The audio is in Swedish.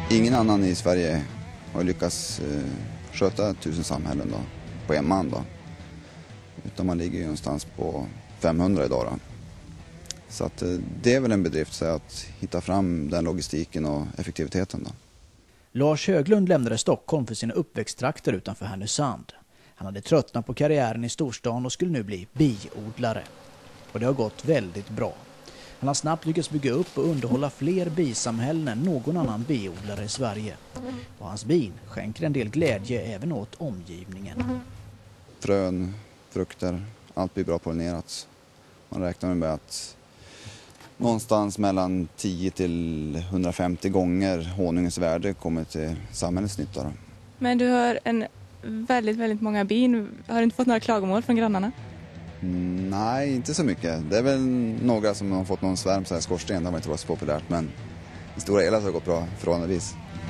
Ingen annan i Sverige har lyckats sköta 1000 samhällen då, på en man då. Utan man ligger ju någonstans på 500 idag då. Så att det är väl en bedrift så att hitta fram den logistiken och effektiviteten då. Lars Höglund lämnade Stockholm för sina uppväxttrakter utanför Härnösand. Han hade tröttnat på karriären i storstan och skulle nu bli biodlare. Och det har gått väldigt bra. Han har snabbt lyckats bygga upp och underhålla fler bisamhällen än någon annan biodlare i Sverige. Och hans bin skänker en del glädje även åt omgivningen. Frön, frukter, allt blir bra pollinerat. Man räknar med att någonstans mellan 10 till 150 gånger honungens värde kommer till samhällets nytta då. Men du har väldigt många bin. Har du inte fått några klagomål från grannarna? Nej, inte så mycket. Det är väl några som har fått någon svärm så här skorsten. Det har inte varit så populärt, men i stora hela så har det gått bra förhållandevis.